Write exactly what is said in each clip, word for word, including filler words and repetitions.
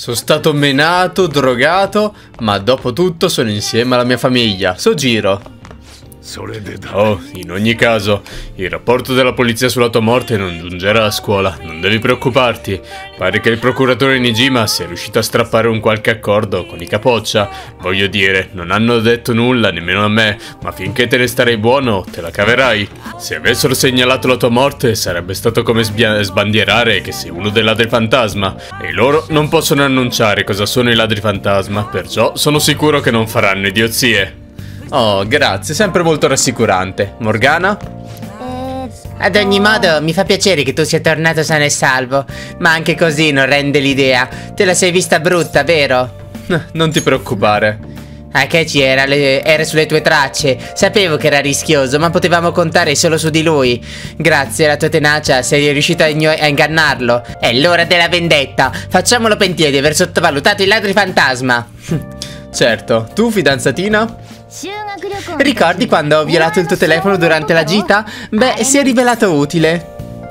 Sono stato menato, drogato, ma dopo tutto sono insieme alla mia famiglia. Sojiro. Oh, in ogni caso, il rapporto della polizia sulla tua morte non giungerà a scuola, non devi preoccuparti. Pare che il procuratore Nijima sia riuscito a strappare un qualche accordo con i Capoccia. Voglio dire, non hanno detto nulla, nemmeno a me, ma finché te ne starai buono, te la caverai. Se avessero segnalato la tua morte, sarebbe stato come sbandierare che sei uno dei ladri fantasma. E loro non possono annunciare cosa sono i ladri fantasma, perciò sono sicuro che non faranno idiozie. Oh, grazie, sempre molto rassicurante. Morgana? Eh, ad ogni modo, mi fa piacere che tu sia tornato sano e salvo, ma anche così non rende l'idea. Te la sei vista brutta, vero? Non ti preoccupare. Akechi era, le, era sulle tue tracce. Sapevo che era rischioso, ma potevamo contare solo su di lui. Grazie alla tua tenacia sei riuscito a, a ingannarlo. È l'ora della vendetta. Facciamolo pentire di aver sottovalutato i ladri fantasma. Certo, tu fidanzatina? Ricordi quando ho violato il tuo telefono durante la gita? Beh, si è rivelato utile.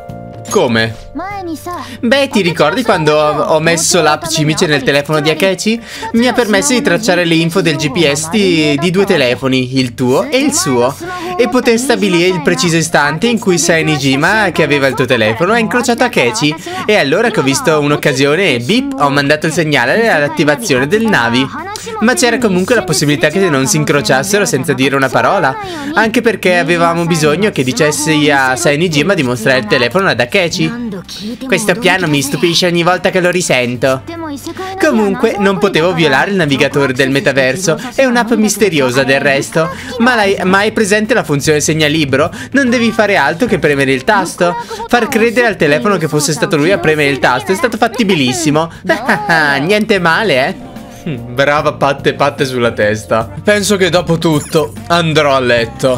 Come? Beh, ti ricordi quando ho, ho messo l'app Cimice nel telefono di Akechi? Mi ha permesso di tracciare le info del G P S di, di due telefoni, il tuo e il suo, e poter stabilire il preciso istante in cui Sei Nijima, che aveva il tuo telefono, ha incrociato Akechi. E allora che ho visto un'occasione, bip, ho mandato il segnale all'attivazione del Navi. Ma c'era comunque la possibilità che non si incrociassero senza dire una parola, anche perché avevamo bisogno che dicessi a Sei Nijima di mostrare il telefono ad Akechi. Questo piano mi stupisce ogni volta che lo risento. Comunque non potevo violare il navigatore del metaverso. È un'app misteriosa del resto. Ma, ma hai presente la funzione segnalibro? Non devi fare altro che premere il tasto. Far credere al telefono che fosse stato lui a premere il tasto è stato fattibilissimo. Niente male, eh? Brava patte patte sulla testa. Penso che dopo tutto andrò a letto.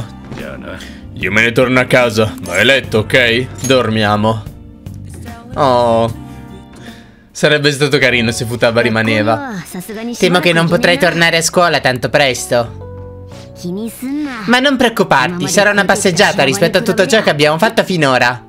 Io me ne torno a casa. Vai a letto, ok? Dormiamo. Oh, sarebbe stato carino se Futaba rimaneva. Temo che non potrai tornare a scuola tanto presto. Ma non preoccuparti, sarà una passeggiata rispetto a tutto ciò che abbiamo fatto finora.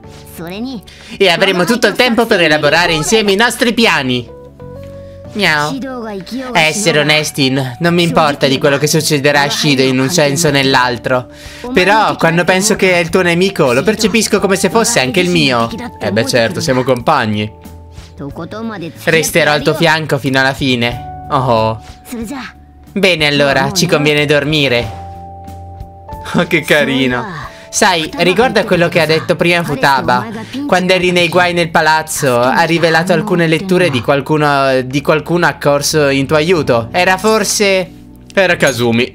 E avremo tutto il tempo per elaborare insieme i nostri piani. Miau. A essere onesti, non mi importa di quello che succederà a Shido in un senso o nell'altro. Però quando penso che è il tuo nemico lo percepisco come se fosse anche il mio. Eh beh certo, siamo compagni. Resterò al tuo fianco fino alla fine. Oh. Bene allora, ci conviene dormire. Oh, che carino. Sai, ricorda quello che ha detto prima Futaba? Quando eri nei guai nel palazzo, ha rivelato alcune letture di qualcuno, di qualcuno accorso in tuo aiuto. Era forse... Era Kazumi.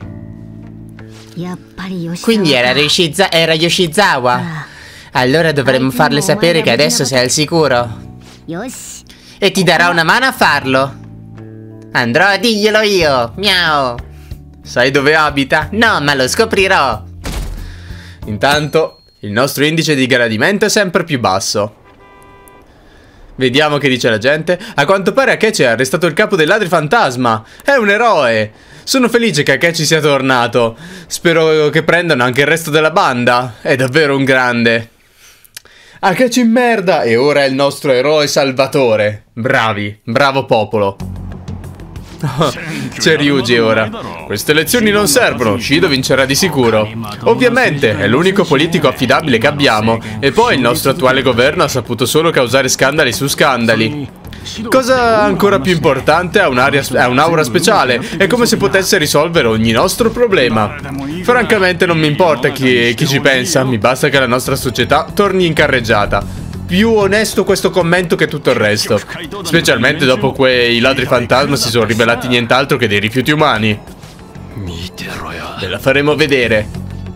Quindi era, Rishiza era Yoshizawa. Allora dovremmo farle sapere che adesso sei al sicuro. E ti darà una mano a farlo. Andrò a dirglielo io. Miau. Sai dove abita? No, ma lo scoprirò. Intanto, il nostro indice di gradimento è sempre più basso. Vediamo che dice la gente. A quanto pare Akechi ha arrestato il capo dei ladri fantasma. È un eroe. Sono felice che Akechi sia tornato. Spero che prendano anche il resto della banda. È davvero un grande. Akechi in merda. E ora è il nostro eroe salvatore. Bravi, bravo popolo. Oh, c'è Ryuji ora. Queste elezioni non servono, Shido vincerà di sicuro. Ovviamente, è l'unico politico affidabile che abbiamo. E poi il nostro attuale governo ha saputo solo causare scandali su scandali. Cosa ancora più importante, ha un'aura speciale. È come se potesse risolvere ogni nostro problema. Francamente non mi importa chi, chi ci pensa, mi basta che la nostra società torni in carreggiata. Più onesto questo commento che tutto il resto. Specialmente dopo quei ladri fantasma si sono rivelati nient'altro che dei rifiuti umani. Ve la faremo vedere.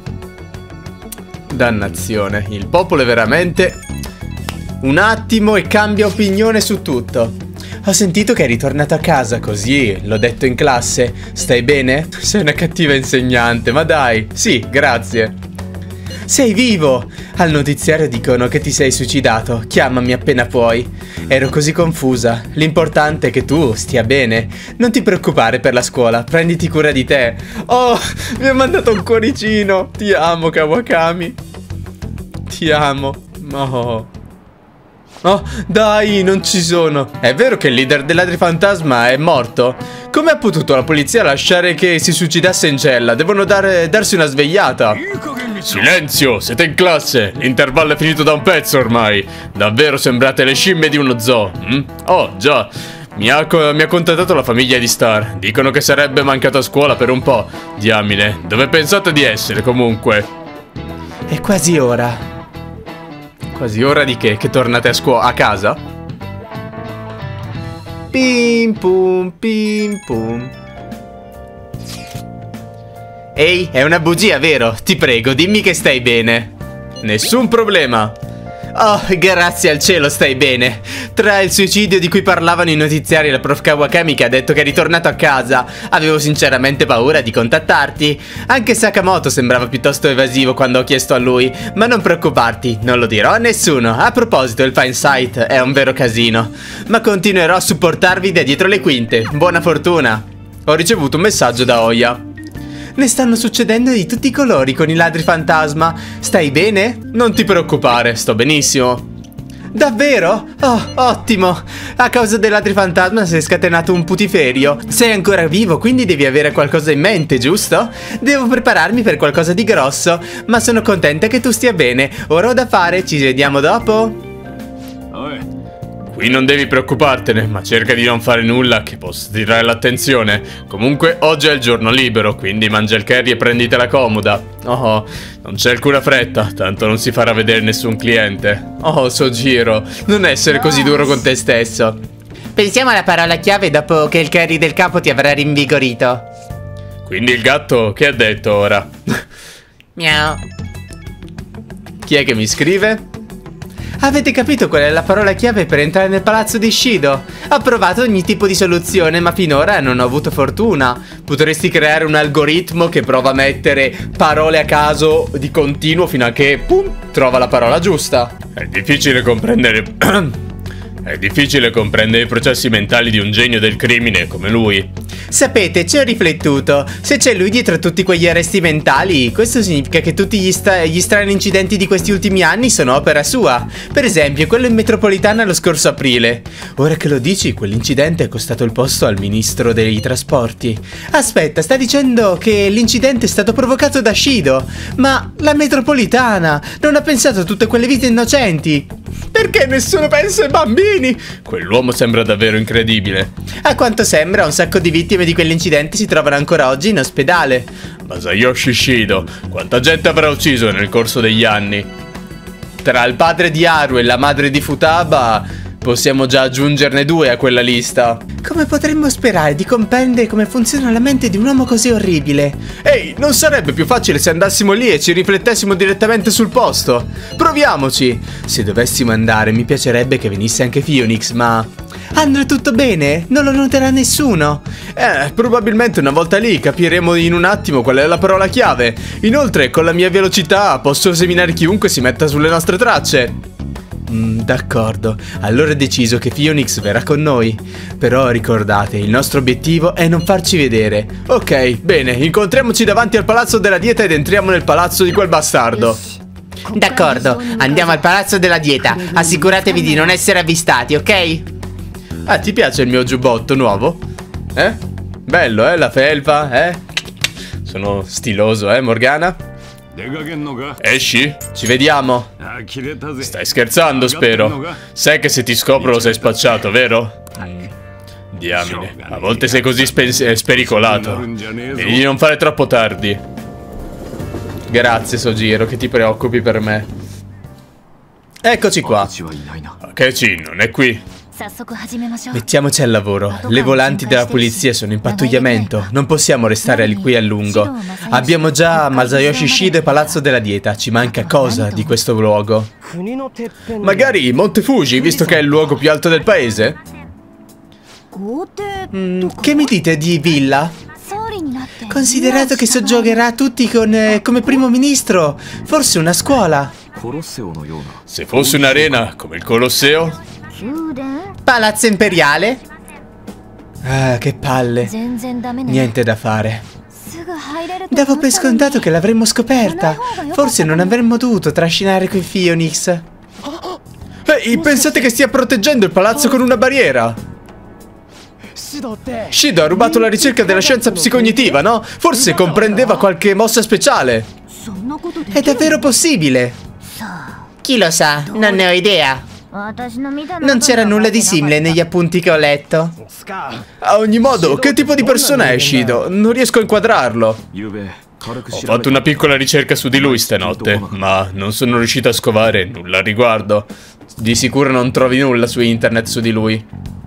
Dannazione, il popolo è veramente... Un attimo e cambia opinione su tutto. Ho sentito che è ritornato a casa, così l'ho detto in classe. Stai bene? Sei una cattiva insegnante, ma dai. Sì, grazie. Sei vivo! Al notiziario dicono che ti sei suicidato. Chiamami appena puoi. Ero così confusa. L'importante è che tu stia bene. Non ti preoccupare per la scuola, prenditi cura di te. Oh, mi ha mandato un cuoricino. Ti amo, Kawakami. Ti amo. Oh. Oh, dai, non ci sono. È vero che il leader dei ladri fantasma è morto? Come ha potuto la polizia lasciare che si suicidasse in cella? Devono dare, darsi una svegliata. Silenzio, siete in classe. L'intervallo è finito da un pezzo ormai. Davvero sembrate le scimmie di uno zoo. Hm? Oh, già. Mi ha, mi ha contattato la famiglia di Star. Dicono che sarebbe mancato a scuola per un po'. Diamine, dove pensate di essere comunque? È quasi ora. Quasi ora di che? Che tornate a scuola, a casa? Pim pum pim pum. Ehi, è una bugia, vero? Ti prego, dimmi che stai bene. Nessun problema. Oh, grazie al cielo stai bene. Tra il suicidio di cui parlavano i notiziari e la prof Kawakami che ha detto che è ritornato a casa, avevo sinceramente paura di contattarti. Anche Sakamoto sembrava piuttosto evasivo quando ho chiesto a lui. Ma non preoccuparti, non lo dirò a nessuno. A proposito, il Fine Sight è un vero casino. Ma continuerò a supportarvi da dietro le quinte. Buona fortuna. Ho ricevuto un messaggio da Oya. Ne stanno succedendo di tutti i colori con i ladri fantasma. Stai bene? Non ti preoccupare, sto benissimo. Davvero? Oh, ottimo. A causa dei ladri fantasma si è scatenato un putiferio. Sei ancora vivo, quindi devi avere qualcosa in mente, giusto? Devo prepararmi per qualcosa di grosso. Ma sono contenta che tu stia bene. Ora ho da fare, ci vediamo dopo. Qui non devi preoccupartene, ma cerca di non fare nulla che possa attirare l'attenzione. Comunque oggi è il giorno libero, quindi mangia il curry e prenditela comoda. Oh, non c'è alcuna fretta, tanto non si farà vedere nessun cliente. Oh, Sojiro, non essere così duro con te stesso. Pensiamo alla parola chiave dopo che il curry del capo ti avrà rinvigorito. Quindi il gatto che ha detto ora? Miau. Chi è che mi scrive? Avete capito qual è la parola chiave per entrare nel palazzo di Shido? Ho provato ogni tipo di soluzione, ma finora non ho avuto fortuna. Potresti creare un algoritmo che prova a mettere parole a caso di continuo fino a che, pum, trova la parola giusta. È difficile comprendere... È difficile comprendere i processi mentali di un genio del crimine come lui. Sapete, ci ho riflettuto. Se c'è lui dietro a tutti quegli arresti mentali, questo significa che tutti gli, gli strani incidenti di questi ultimi anni sono opera sua. Per esempio, quello in metropolitana lo scorso aprile. Ora che lo dici, quell'incidente è costato il posto al ministro dei trasporti. Aspetta, sta dicendo che l'incidente è stato provocato da Shido. Ma la metropolitana non ha pensato a tutte quelle vite innocenti. Perché nessuno pensa ai bambini? Quell'uomo sembra davvero incredibile. A quanto sembra, un sacco di vittime di quell'incidente si trovano ancora oggi in ospedale. Masayoshi Shido, quanta gente avrà ucciso nel corso degli anni? Tra il padre di Haru e la madre di Futaba possiamo già aggiungerne due a quella lista. Come potremmo sperare di comprendere come funziona la mente di un uomo così orribile? Ehi, non sarebbe più facile se andassimo lì e ci riflettessimo direttamente sul posto? Proviamoci! Se dovessimo andare mi piacerebbe che venisse anche Phoenix, ma... andrà tutto bene? Non lo noterà nessuno? Eh, probabilmente una volta lì capiremo in un attimo qual è la parola chiave. Inoltre, con la mia velocità posso seminare chiunque si metta sulle nostre tracce. Mm, d'accordo, allora è deciso che Phoenix verrà con noi. Però ricordate, il nostro obiettivo è non farci vedere. Ok, bene, incontriamoci davanti al palazzo della dieta ed entriamo nel palazzo di quel bastardo. D'accordo, andiamo al palazzo della dieta. Assicuratevi di non essere avvistati, ok? Ah, ti piace il mio giubbotto nuovo? Eh? Bello, eh, la felpa, eh? Sono stiloso, eh, Morgana? Esci? Ci vediamo. Stai scherzando, spero. Sai che se ti scopro sei spacciato, vero? Mm. Diamine, a volte sei così spericolato. Vedi di non fare troppo tardi. Grazie, Sojiro, che ti preoccupi per me. Eccoci qua. Akechi non è qui. Mettiamoci al lavoro. Le volanti della polizia sono in pattugliamento. Non possiamo restare qui a lungo. Abbiamo già Masayoshi Shido e Palazzo della Dieta. Ci manca cosa di questo luogo? Magari Monte Fuji, visto che è il luogo più alto del paese? Mm, che mi dite di villa? Considerato che soggiogerà tutti con, eh, come primo ministro, forse una scuola. Se fosse un'arena come il Colosseo? Palazzo imperiale? Ah, che palle. Niente da fare. Davo per scontato che l'avremmo scoperta. Forse non avremmo dovuto trascinare qui Phoenix. Ehi, pensate che stia proteggendo il palazzo con una barriera? Shido ha rubato la ricerca della scienza psicognitiva, no? Forse comprendeva qualche mossa speciale. È davvero possibile? Chi lo sa, non ne ho idea. Non c'era nulla di simile negli appunti che ho letto. A ogni modo, che tipo di persona è Shido? Non riesco a inquadrarlo. Ho fatto una piccola ricerca su di lui stanotte, ma non sono riuscito a scovare nulla al riguardo. Di sicuro non trovi nulla su internet su di lui.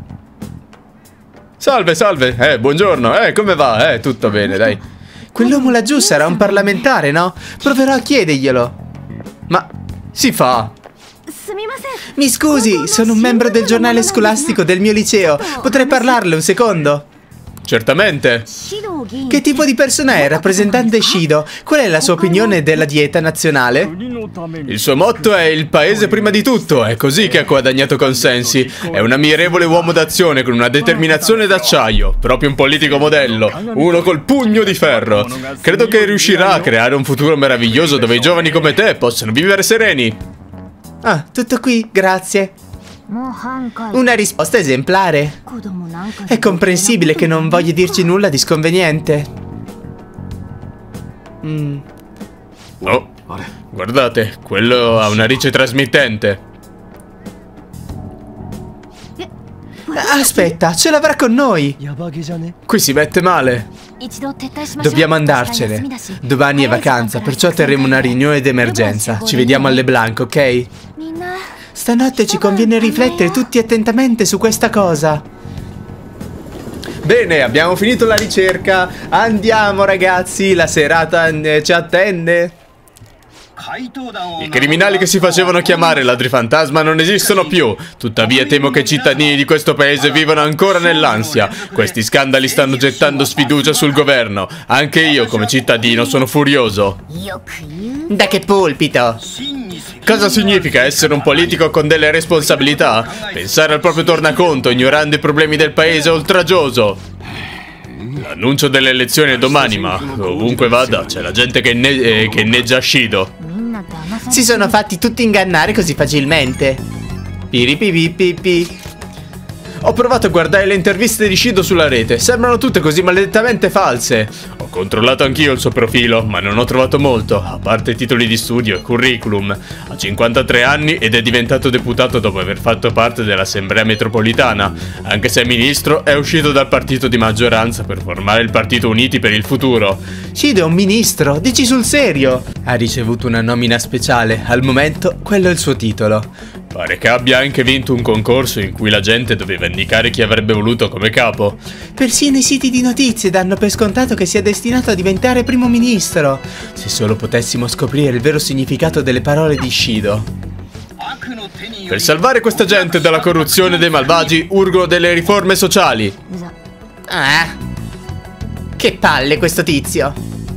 Salve, salve, eh, buongiorno, eh, come va? Eh, tutto bene, dai. Quell'uomo laggiù sarà un parlamentare, no? Proverò a chiederglielo. Ma si fa? Mi scusi, sono un membro del giornale scolastico del mio liceo. Potrei parlarle un secondo? Certamente. Che tipo di persona è il rappresentante Shido? Qual è la sua opinione della dieta nazionale? Il suo motto è il paese prima di tutto. È così che ha guadagnato consensi. È un ammirevole uomo d'azione con una determinazione d'acciaio. Proprio un politico modello. Uno col pugno di ferro. Credo che riuscirà a creare un futuro meraviglioso dove i giovani come te possano vivere sereni. Ah, tutto qui, grazie. Una risposta esemplare. È comprensibile che non voglia dirci nulla di sconveniente. Mm. Oh, guardate, quello ha una ricce trasmittente. Aspetta, ce l'avrà con noi. Qui si mette male. Dobbiamo andarcene. Domani è vacanza, perciò terremo una riunione d'emergenza. Ci vediamo alle Blanc, ok? Stanotte ci conviene riflettere tutti attentamente su questa cosa. Bene, abbiamo finito la ricerca. Andiamo ragazzi, la serata eh, ci attende. I criminali che si facevano chiamare ladri fantasma non esistono più. Tuttavia temo che i cittadini di questo paese vivano ancora nell'ansia. Questi scandali stanno gettando sfiducia sul governo. Anche io come cittadino sono furioso. Da che pulpito? Cosa significa essere un politico con delle responsabilità? Pensare al proprio tornaconto ignorando i problemi del paese è oltraggioso. L'annuncio delle elezioni è domani, ma ovunque vada c'è la gente che, ne eh, che inneggia Shido. Si sono fatti tutti ingannare così facilmente. Piripipipipi. Ho provato a guardare le interviste di Shido sulla rete. Sembrano tutte così maledettamente false. Ho controllato anch'io il suo profilo, ma non ho trovato molto, a parte titoli di studio e curriculum. Ha cinquantatré anni ed è diventato deputato dopo aver fatto parte dell'Assemblea metropolitana. Anche se è ministro, è uscito dal partito di maggioranza per formare il Partito Uniti per il Futuro. Shido è un ministro, dici sul serio? Ha ricevuto una nomina speciale, al momento quello è il suo titolo. Pare che abbia anche vinto un concorso in cui la gente doveva indicare chi avrebbe voluto come capo. Persino i siti di notizie danno per scontato che sia destinato a diventare primo ministro. Se solo potessimo scoprire il vero significato delle parole di Shido. Per salvare questa gente dalla corruzione dei malvagi, urgono delle riforme sociali. Ah, che palle questo tizio.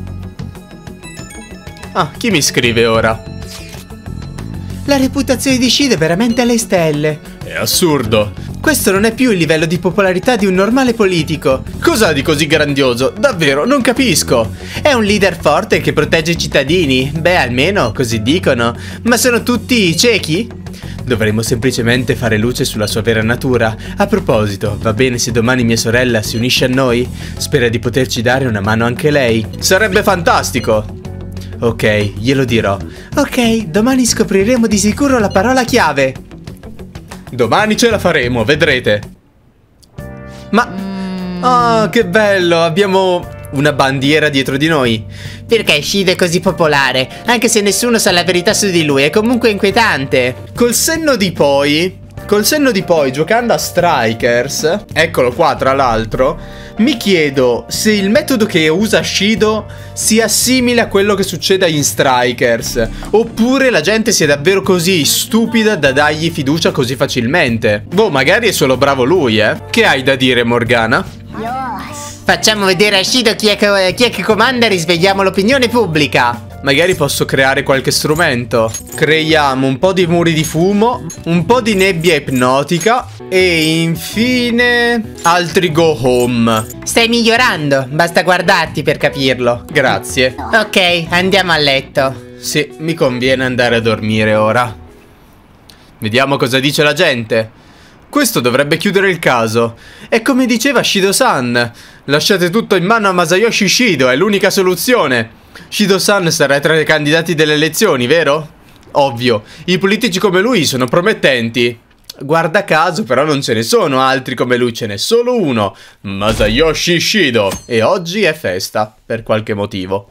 Ah, chi mi scrive ora? La reputazione di Shido è veramente alle stelle. È assurdo. Questo non è più il livello di popolarità di un normale politico. Cos'ha di così grandioso? Davvero, non capisco. È un leader forte che protegge i cittadini. Beh, almeno così dicono. Ma sono tutti ciechi? Dovremmo semplicemente fare luce sulla sua vera natura. A proposito, va bene se domani mia sorella si unisce a noi? Spera di poterci dare una mano anche lei. Sarebbe fantastico. Ok, glielo dirò. Ok, domani scopriremo di sicuro la parola chiave. Domani ce la faremo, vedrete. Ma... Ah, che bello, abbiamo una bandiera dietro di noi. Perché Shido è così popolare? Anche se nessuno sa la verità su di lui, è comunque inquietante. Col senno di poi... Col senno di poi, giocando a Strikers, eccolo qua tra l'altro, mi chiedo se il metodo che usa Shido sia simile a quello che succede in Strikers, oppure la gente sia davvero così stupida da dargli fiducia così facilmente. Boh, magari è solo bravo lui, eh? Che hai da dire, Morgana? Facciamo vedere a Shido chi è che, chi è che comanda e risvegliamo l'opinione pubblica. Magari posso creare qualche strumento. Creiamo un po' di muri di fumo, un po' di nebbia ipnotica e infine altri go home. Stai migliorando, basta guardarti per capirlo. Grazie. Ok, andiamo a letto. Sì, mi conviene andare a dormire ora. Vediamo cosa dice la gente. Questo dovrebbe chiudere il caso. E come diceva Shido-san, lasciate tutto in mano a Masayoshi Shido, è l'unica soluzione. Shido-san sarà tra i candidati delle elezioni, vero? Ovvio, i politici come lui sono promettenti. Guarda caso però non ce ne sono altri come lui, ce n'è solo uno, Masayoshi Shido. E oggi è festa, per qualche motivo.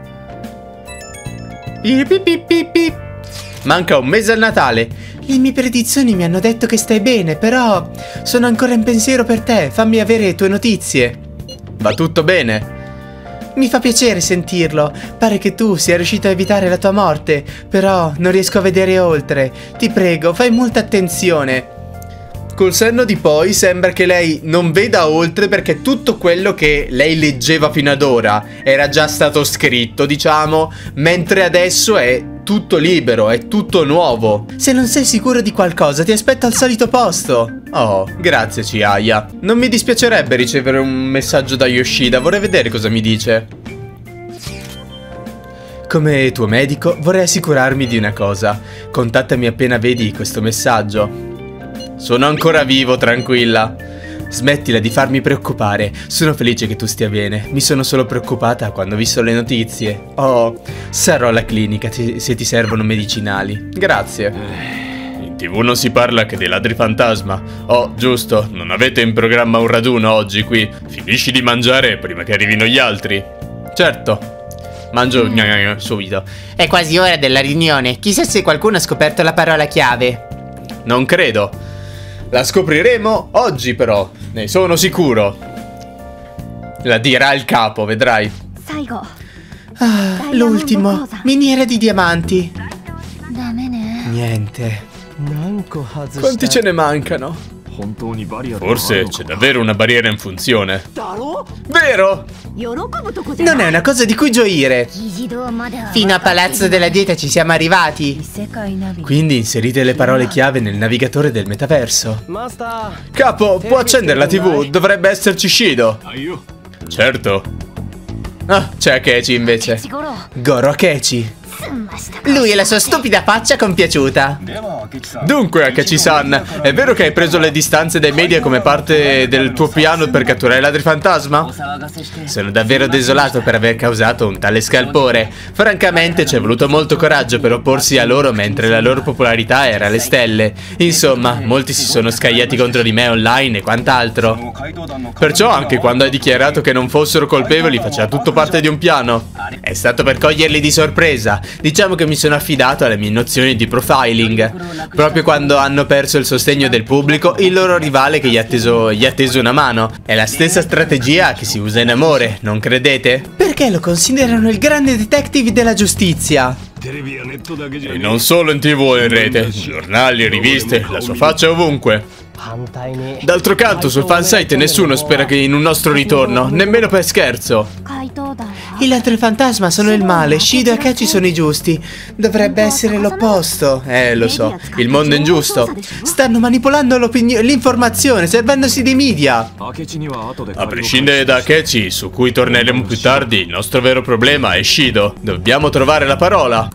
Manca un mese al Natale. Le mie predizioni mi hanno detto che stai bene, però sono ancora in pensiero per te. Fammi avere tue notizie. Va tutto bene? Mi fa piacere sentirlo. Pare che tu sia riuscito a evitare la tua morte, però non riesco a vedere oltre. Ti prego, fai molta attenzione. Col senno di poi sembra che lei non veda oltre, perché tutto quello che lei leggeva fino ad ora era già stato scritto, diciamo, mentre adesso è tutto libero, è tutto nuovo. Se non sei sicuro di qualcosa, ti aspetto al solito posto. Oh, grazie Chihaya. Non mi dispiacerebbe ricevere un messaggio da Yoshida, vorrei vedere cosa mi dice. Come tuo medico vorrei assicurarmi di una cosa. Contattami appena vedi questo messaggio. Sono ancora vivo, tranquilla. Smettila di farmi preoccupare. Sono felice che tu stia bene. Mi sono solo preoccupata quando ho visto le notizie. Oh, sarò alla clinica se ti servono medicinali. Grazie. In tivù non si parla che dei ladri fantasma. Oh, giusto, non avete in programma un raduno oggi qui. Finisci di mangiare prima che arrivino gli altri. Certo. Mangio gna gna gna, subito. È quasi ora della riunione. Chissà se qualcuno ha scoperto la parola chiave. Non credo. La scopriremo oggi però, ne sono sicuro. La dirà il capo, vedrai. Ah, l'ultimo. Miniera di diamanti. Niente. Quanti ce ne mancano? Forse c'è davvero una barriera in funzione. Vero? Non è una cosa di cui gioire. Fino a Palazzo della Dieta ci siamo arrivati. Quindi inserite le parole chiave nel navigatore del metaverso. Capo, può accendere la tivù? Dovrebbe esserci Shido. Certo. Ah, c'è Akechi invece. Goro Akechi. Lui e la sua stupida faccia compiaciuta. Dunque, Akechi-san, è vero che hai preso le distanze dai media come parte del tuo piano per catturare i ladri fantasma? Sono davvero desolato per aver causato un tale scalpore. Francamente ci è voluto molto coraggio per opporsi a loro mentre la loro popolarità era alle stelle. Insomma, molti si sono scagliati contro di me online e quant'altro. Perciò anche quando hai dichiarato che non fossero colpevoli faceva tutto parte di un piano. È stato per coglierli di sorpresa. Diciamo che mi sono affidato alle mie nozioni di profiling. Proprio quando hanno perso il sostegno del pubblico, il loro rivale che gli ha teso, gli ha teso una mano. È la stessa strategia che si usa in amore, non credete? Perché lo considerano il grande detective della giustizia? E non solo in tivù e in rete, giornali, riviste, la sua faccia è ovunque. D'altro canto sul fansite nessuno spera che in un nostro ritorno, nemmeno per scherzo. I ladri fantasma sono il male, Shido e Akechi sono i giusti. Dovrebbe essere l'opposto. Eh, lo so, il mondo è ingiusto. Stanno manipolando l'informazione, servendosi dei media. A prescindere da Akechi, su cui torneremo più tardi, il nostro vero problema è Shido. Dobbiamo trovare la parola.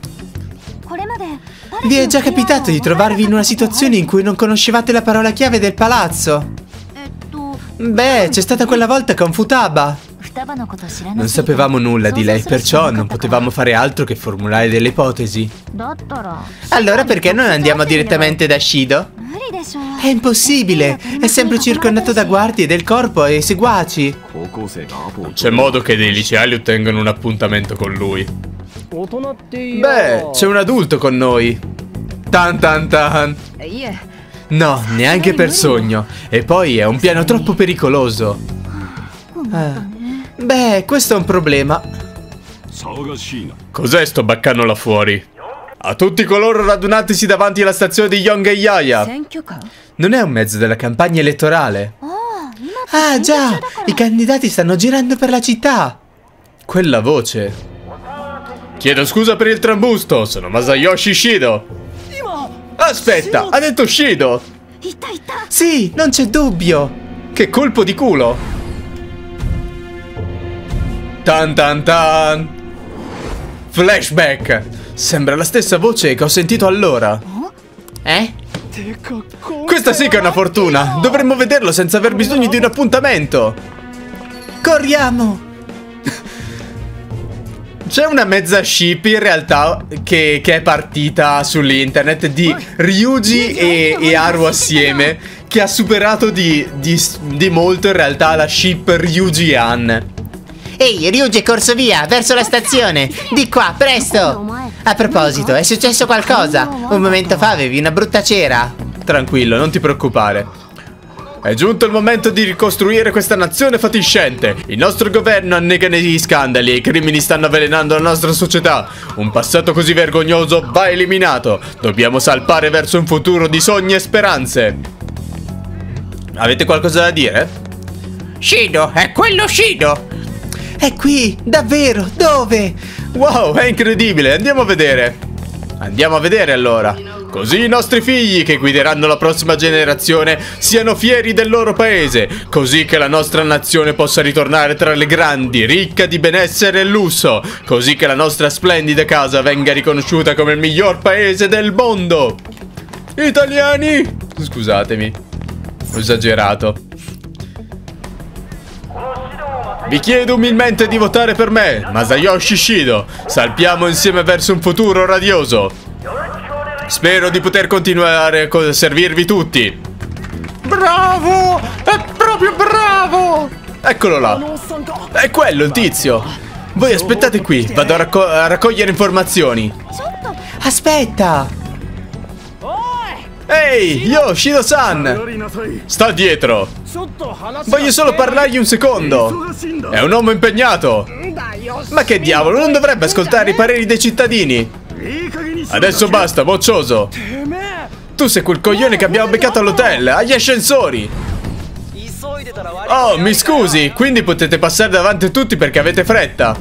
Vi è già capitato di trovarvi in una situazione in cui non conoscevate la parola chiave del palazzo? Beh, c'è stata quella volta con Futaba. Non sapevamo nulla di lei, perciò non potevamo fare altro che formulare delle ipotesi. Allora perché non andiamo direttamente da Shido? È impossibile, è sempre circondato da guardie del corpo e seguaci. Non c'è modo che dei liceali ottengano un appuntamento con lui. Beh, c'è un adulto con noi. Tan tan tan. No, neanche per sogno. E poi è un piano troppo pericoloso. Ah. Beh, questo è un problema. Cos'è sto baccano là fuori? A tutti coloro radunatisi davanti alla stazione di Yongeyaya. Non è un mezzo della campagna elettorale? Ah già, i candidati stanno girando per la città. Quella voce. Chiedo scusa per il trambusto, sono Masayoshi Shido. Aspetta, ha detto Shido. Sì, non c'è dubbio. Che colpo di culo. Tan tan tan. Flashback. Sembra la stessa voce che ho sentito allora. Eh? Questa sì che è una fortuna. Dovremmo vederlo senza aver bisogno di un appuntamento. Corriamo. C'è una mezza ship in realtà che, che è partita sull'internet di Ryuji e, e Haru assieme, che ha superato di, di, di molto in realtà la ship Ryuji-an. Ehi, Ryuji è corso via, verso la stazione. Di qua, presto. A proposito, è successo qualcosa? Un momento fa avevi una brutta cera. Tranquillo, non ti preoccupare. È giunto il momento di ricostruire questa nazione fatiscente. Il nostro governo annega negli scandali e i crimini stanno avvelenando la nostra società. Un passato così vergognoso va eliminato. Dobbiamo salpare verso un futuro di sogni e speranze. Avete qualcosa da dire? Shido, è quello Shido. È qui, davvero, dove? Wow, è incredibile, andiamo a vedere. Andiamo a vedere allora. Così i nostri figli che guideranno la prossima generazione siano fieri del loro paese, così che la nostra nazione possa ritornare tra le grandi, ricca di benessere e lusso, così che la nostra splendida casa venga riconosciuta come il miglior paese del mondo. Italiani! Scusatemi, ho esagerato. Vi chiedo umilmente di votare per me, Masayoshi Shido. Salpiamo insieme verso un futuro radioso. Spero di poter continuare a servirvi tutti. Bravo! È proprio bravo! Eccolo là. È quello il tizio. Voi aspettate qui, vado a, racco a raccogliere informazioni. Aspetta. Ehi, yo, Shido-san! Sta dietro. Voglio solo parlargli un secondo. È un uomo impegnato. Ma che diavolo, non dovrebbe ascoltare i pareri dei cittadini. Adesso basta, moccioso. Tu sei quel coglione che abbiamo beccato all'hotel, agli ascensori. Oh, mi scusi, quindi potete passare davanti a tutti perché avete fretta.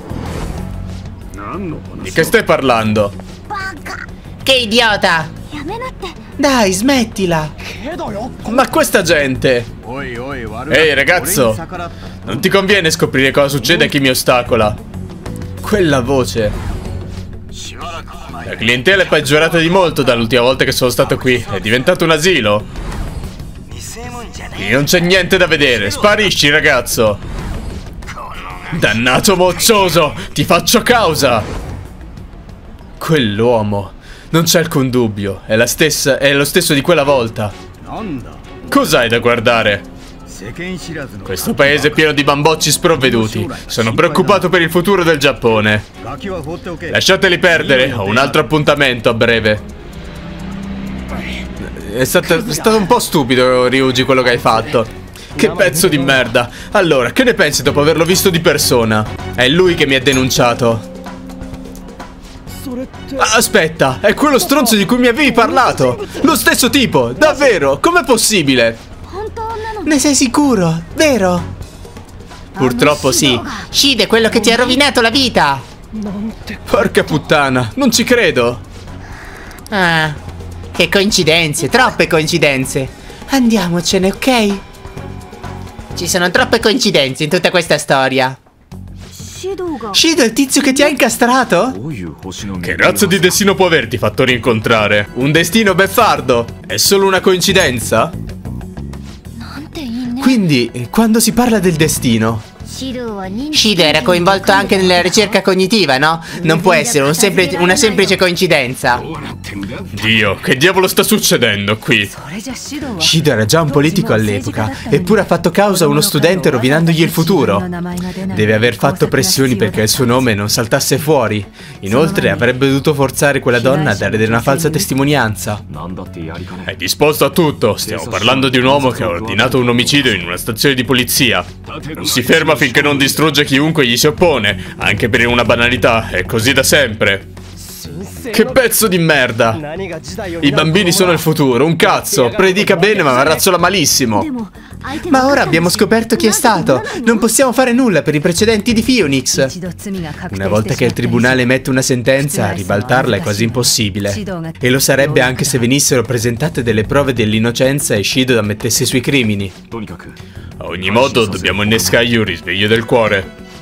Di che stai parlando? Che idiota. Dai, smettila. Ma questa gente. Ehi ragazzo, non ti conviene scoprire cosa succede a chi mi ostacola. Quella voce. La clientela è peggiorata di molto dall'ultima volta che sono stato qui. È diventato un asilo. Qui non c'è niente da vedere. Sparisci, ragazzo. Dannato moccioso, ti faccio causa. Quell'uomo, non c'è alcun dubbio. È la stessa, è lo stesso di quella volta. Cos'hai da guardare? Questo paese è pieno di bambocci sprovveduti. Sono preoccupato per il futuro del Giappone. Lasciateli perdere, ho un altro appuntamento a breve. È stato, è stato un po' stupido, Ryuji, quello che hai fatto. Che pezzo di merda. Allora, che ne pensi dopo averlo visto di persona? È lui che mi ha denunciato. Aspetta, è quello stronzo di cui mi avevi parlato. Lo stesso tipo, davvero, com'è possibile? Ne sei sicuro, vero? Purtroppo sì. Shido è quello che ti ha rovinato la vita. Porca puttana, non ci credo. Ah, che coincidenze, troppe coincidenze. Andiamocene, ok? Ci sono troppe coincidenze in tutta questa storia. Shido è il tizio che ti ha incastrato? Che razza di destino può averti fatto rincontrare? Un destino beffardo? È solo una coincidenza? Quindi, quando si parla del destino, Shido era coinvolto anche nella ricerca cognitiva, no? Non può essere un semplice, una semplice coincidenza. Dio, che diavolo sta succedendo qui? Shido era già un politico all'epoca, eppure ha fatto causa a uno studente rovinandogli il futuro. Deve aver fatto pressioni perché il suo nome non saltasse fuori. Inoltre avrebbe dovuto forzare quella donna a dare una falsa testimonianza. È disposto a tutto. Stiamo parlando di un uomo che ha ordinato un omicidio in una stazione di polizia. Non si ferma finché non distrugge chiunque gli si oppone, anche per una banalità. È così da sempre. Che pezzo di merda. I bambini sono il futuro, un cazzo. Predica bene ma razzola malissimo. Ma ora abbiamo scoperto chi è stato. Non possiamo fare nulla per i precedenti di Phoenix. Una volta che il tribunale emette una sentenza, ribaltarla è quasi impossibile. E lo sarebbe anche se venissero presentate delle prove dell'innocenza e Shido ammettesse i suoi crimini. A ogni modo dobbiamo innescargli un risveglio del cuore.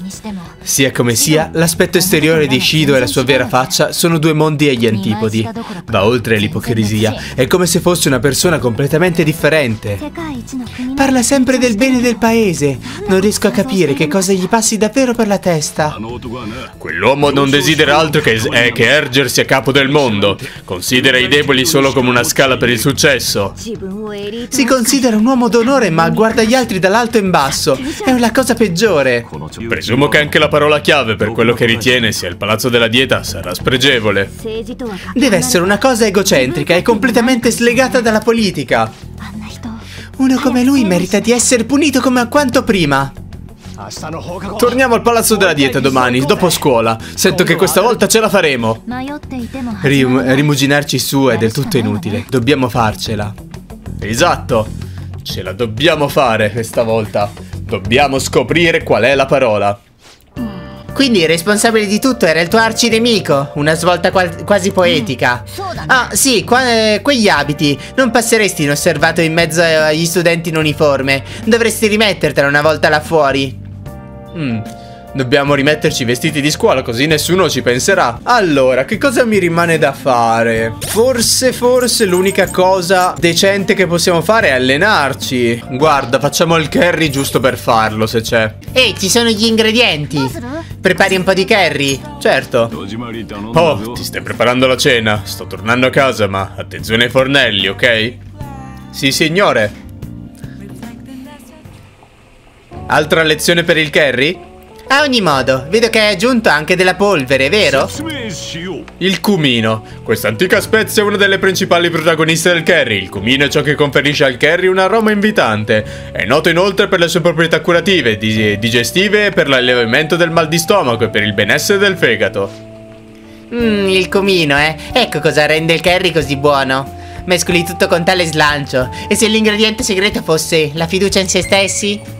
Sia come sia, l'aspetto esteriore di Shido e la sua vera faccia sono due mondi agli antipodi. Va oltre l'ipocrisia, è come se fosse una persona completamente differente. Parla sempre del bene del paese. Non riesco a capire che cosa gli passi davvero per la testa. Quell'uomo non desidera altro che, è che ergersi a capo del mondo. Considera i deboli solo come una scala per il successo. Si considera un uomo d'onore, ma guarda gli altri dall'alto in basso. È la cosa peggiore. Presumo che anche la parola chiave per quello che ritiene sia il palazzo della dieta sarà spregevole. Deve essere una cosa egocentrica e completamente slegata dalla politica. Uno come lui merita di essere punito come a quanto prima. Torniamo al palazzo della dieta domani, dopo scuola. Sento che questa volta ce la faremo. Rim rimuginarci su è del tutto inutile. Dobbiamo farcela. Esatto. Ce la dobbiamo fare questa volta. Dobbiamo scoprire qual è la parola. Quindi il responsabile di tutto era il tuo arcinemico. Una svolta quasi poetica. Ah, sì, qua, eh, quegli abiti. Non passeresti inosservato in mezzo agli studenti in uniforme. Dovresti rimettertela una volta là fuori. Mm. Dobbiamo rimetterci i vestiti di scuola, così nessuno ci penserà. Allora, che cosa mi rimane da fare? Forse, forse l'unica cosa decente che possiamo fare è allenarci. Guarda, facciamo il curry giusto per farlo, se c'è. Ehi, ci sono gli ingredienti. Prepari un po' di curry? Certo. Oh, ti stai preparando la cena? Sto tornando a casa, ma attenzione ai fornelli, ok? Sì, signore. Altra lezione per il curry? A ogni modo, vedo che hai aggiunto anche della polvere, vero? Il cumino. Questa antica spezia è una delle principali protagoniste del curry. Il cumino è ciò che conferisce al curry un aroma invitante. È noto inoltre per le sue proprietà curative, digestive e per l'allevamento del mal di stomaco e per il benessere del fegato. Mmm, il cumino, eh. Ecco cosa rende il curry così buono. Mescoli tutto con tale slancio. E se l'ingrediente segreto fosse la fiducia in se stessi?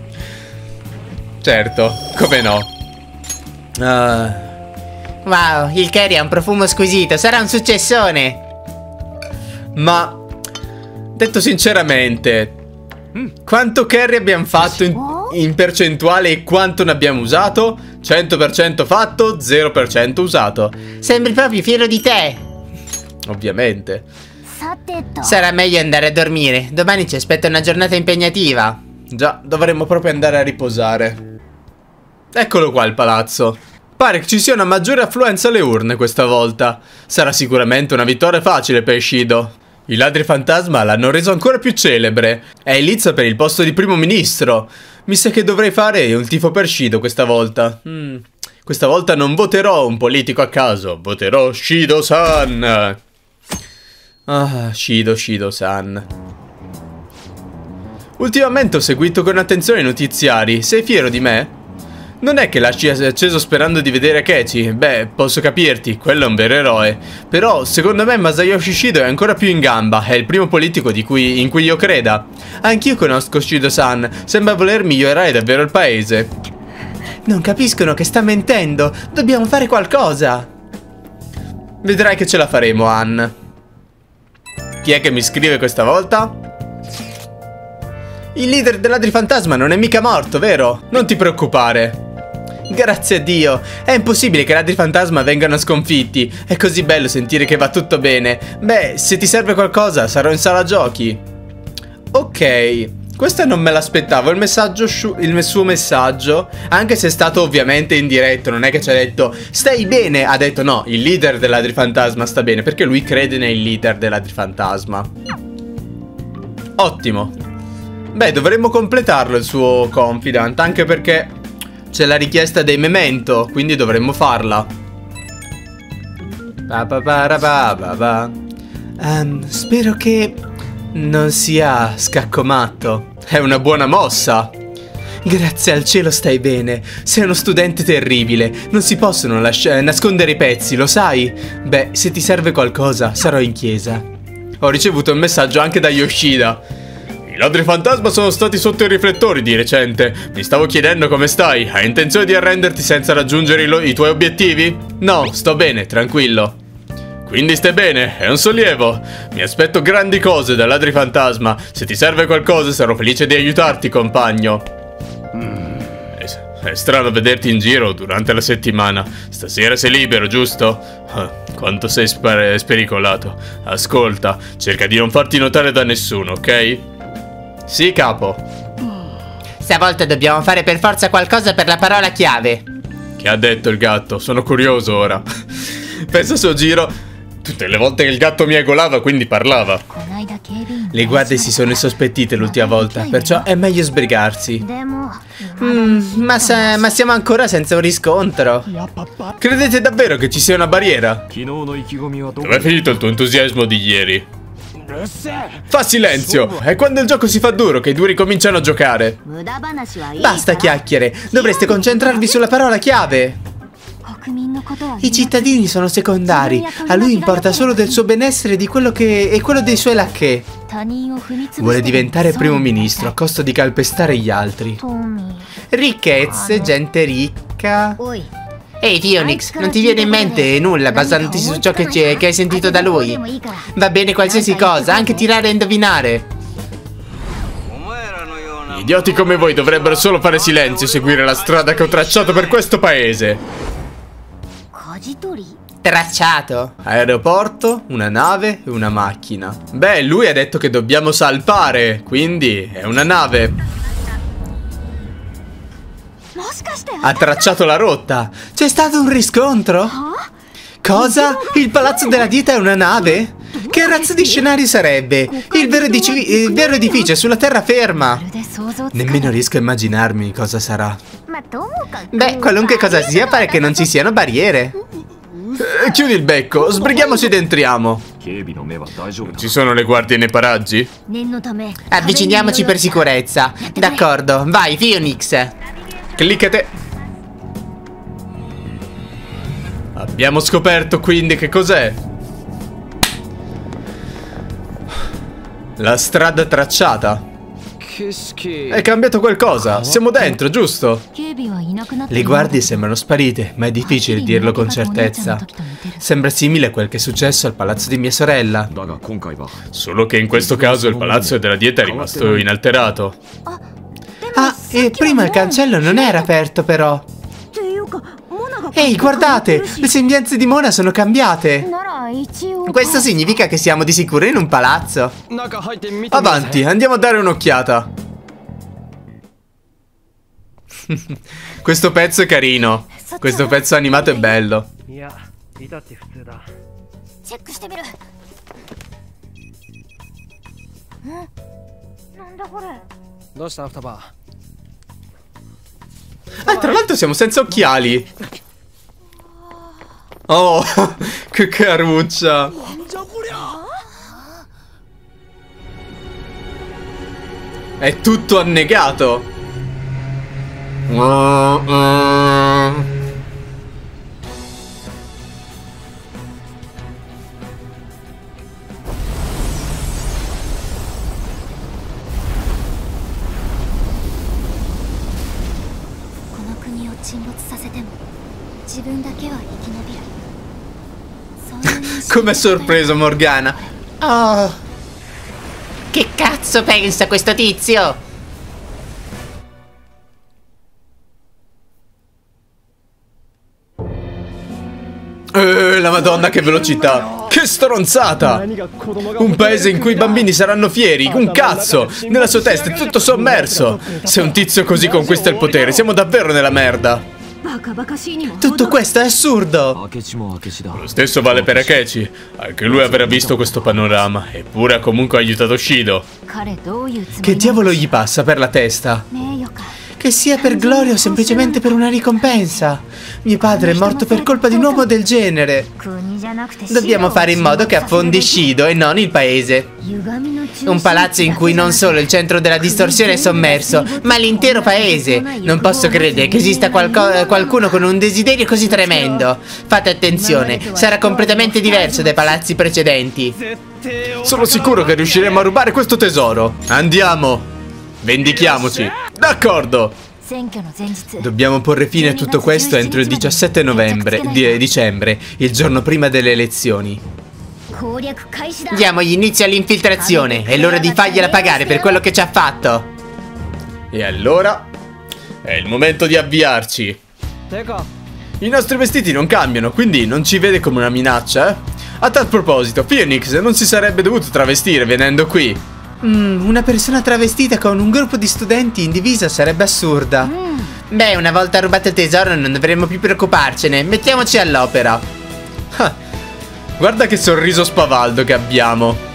Certo, come no. uh. Wow, il curry ha un profumo squisito. Sarà un successone. Ma detto sinceramente, quanto curry abbiamo fatto in, in percentuale e quanto ne abbiamo usato? cento per cento fatto, zero per cento usato. Sembri proprio fiero di te. Ovviamente. Sarà meglio andare a dormire. Domani ci aspetta una giornata impegnativa. Già, dovremmo proprio andare a riposare. Eccolo qua il palazzo. Pare che ci sia una maggiore affluenza alle urne questa volta. Sarà sicuramente una vittoria facile per Shido. I ladri fantasma l'hanno reso ancora più celebre. È in lizza per il posto di primo ministro. Mi sa che dovrei fare un tifo per Shido questa volta. Hmm. Questa volta non voterò un politico a caso. Voterò Shido-san. Ah, Shido, Shido-san. Ultimamente ho seguito con attenzione i notiziari. Sei fiero di me? Non è che lasci acceso sperando di vedere Akechi. Beh, posso capirti, quello è un vero eroe. Però, secondo me Masayoshi Shido è ancora più in gamba. È il primo politico di cui, in cui io creda. Anch'io conosco Shido-san. Sembra voler migliorare davvero il paese. Non capiscono che sta mentendo. Dobbiamo fare qualcosa. Vedrai che ce la faremo, Ann. Chi è che mi scrive questa volta? Il leader dei ladri fantasma non è mica morto, vero? Non ti preoccupare. Grazie a Dio. È impossibile che i ladri fantasma vengano sconfitti. È così bello sentire che va tutto bene. Beh, se ti serve qualcosa sarò in sala giochi. Ok, questa non me l'aspettavo. Il messaggio, il suo messaggio, anche se è stato ovviamente in diretto, non è che ci ha detto stai bene. Ha detto no, il leader dei ladri fantasma sta bene, perché lui crede nei leader dei ladri fantasma. Ottimo. Beh, dovremmo completarlo il suo confidant, anche perché c'è la richiesta dei memento, quindi dovremmo farla. Um, spero che non sia scaccomatto. È una buona mossa. Grazie al cielo stai bene. Sei uno studente terribile. Non si possono nascondere i pezzi, lo sai? Beh, se ti serve qualcosa, sarò in chiesa. Ho ricevuto un messaggio anche da Yoshida. I ladri fantasma sono stati sotto i riflettori di recente. Mi stavo chiedendo come stai. Hai intenzione di arrenderti senza raggiungere i, i tuoi obiettivi? No, sto bene, tranquillo. Quindi stai bene, è un sollievo. Mi aspetto grandi cose dai ladri fantasma. Se ti serve qualcosa sarò felice di aiutarti, compagno. È strano vederti in giro durante la settimana. Stasera sei libero, giusto? Ah, quanto sei sper spericolato. Ascolta, cerca di non farti notare da nessuno, ok? Sì, capo. Stavolta dobbiamo fare per forza qualcosa per la parola chiave. Che ha detto il gatto? Sono curioso ora. Pensa a suo giro. Tutte le volte che il gatto miagolava, quindi parlava. Le guardie si sono insospettite l'ultima volta, perciò è meglio sbrigarsi. Mm, ma, se, ma siamo ancora senza un riscontro. Credete davvero che ci sia una barriera? Dov'è finito il tuo entusiasmo di ieri? Fa silenzio! È quando il gioco si fa duro che i due ricominciano a giocare. Basta chiacchiere, dovreste concentrarvi sulla parola chiave. I cittadini sono secondari, a lui importa solo del suo benessere di quello che e quello dei suoi lacchè. Vuole diventare primo ministro a costo di calpestare gli altri. Ricchezze, gente ricca. Ehi Phoenix, non ti viene in mente nulla basandoti su ciò che, che hai sentito da lui? Va bene qualsiasi cosa, anche tirare a indovinare. Idioti come voi dovrebbero solo fare silenzio e seguire la strada che ho tracciato per questo paese. Tracciato. Aeroporto, una nave e una macchina. Beh, lui ha detto che dobbiamo salpare, quindi è una nave. Ha tracciato la rotta. C'è stato un riscontro? Cosa? Il palazzo della dieta è una nave? Che razza di scenario sarebbe? Il vero, il vero edificio è sulla terraferma. Nemmeno riesco a immaginarmi cosa sarà. Beh, qualunque cosa sia, pare che non ci siano barriere. Eh, chiudi il becco, sbrighiamoci ed entriamo. Non ci sono le guardie nei paraggi? Avviciniamoci per sicurezza. D'accordo, vai Phoenix. Cliccate. Abbiamo scoperto quindi che cos'è. La strada tracciata. È cambiato qualcosa. Siamo dentro, giusto? Le guardie sembrano sparite, ma è difficile dirlo con certezza. Sembra simile a quel che è successo al palazzo di mia sorella. Solo che in questo caso il palazzo della dieta è rimasto inalterato. Ah, e prima il cancello non era aperto però. Ehi, guardate! Le sembianze di Mona sono cambiate. Questo significa che siamo di sicuro in un palazzo. Avanti, andiamo a dare un'occhiata. Questo pezzo è carino. Questo pezzo animato è bello. Ah, tra l'altro siamo senza occhiali. Oh, che caruccia. È tutto annegato. uh, uh. Com'è sorpreso Morgana. Oh, che cazzo pensa questo tizio? Eh, la madonna che velocità. Che stronzata. Un paese in cui i bambini saranno fieri. Un cazzo. Nella sua testa è tutto sommerso. Se un tizio così conquista il potere, siamo davvero nella merda. Tutto questo è assurdo. Lo stesso vale per Akechi. Anche lui avrà visto questo panorama. Eppure ha comunque aiutato Shido. Che diavolo gli passa per la testa? Che sia per gloria o semplicemente per una ricompensa. Mio padre è morto per colpa di un uomo del genere. Dobbiamo fare in modo che affondi Shido e non il paese. Un palazzo in cui non solo il centro della distorsione è sommerso, ma l'intero paese. Non posso credere che esista qualcuno con un desiderio così tremendo. Fate attenzione, sarà completamente diverso dai palazzi precedenti. Sono sicuro che riusciremo a rubare questo tesoro. Andiamo. Vendichiamoci. D'accordo. Dobbiamo porre fine a tutto questo entro il diciassette novembre, di, dicembre, il giorno prima delle elezioni. Diamogli inizio all'infiltrazione. È l'ora di fargliela pagare per quello che ci ha fatto. E allora È il momento di avviarci. I nostri vestiti non cambiano, quindi non ci vede come una minaccia, eh? A tal proposito, Phoenix non si sarebbe dovuto travestire venendo qui. Mm, una persona travestita con un gruppo di studenti in divisa sarebbe assurda. Mm. Beh, una volta rubato il tesoro non dovremmo più preoccuparcene. Mettiamoci all'opera. Ah, guarda che sorriso spavaldo che abbiamo.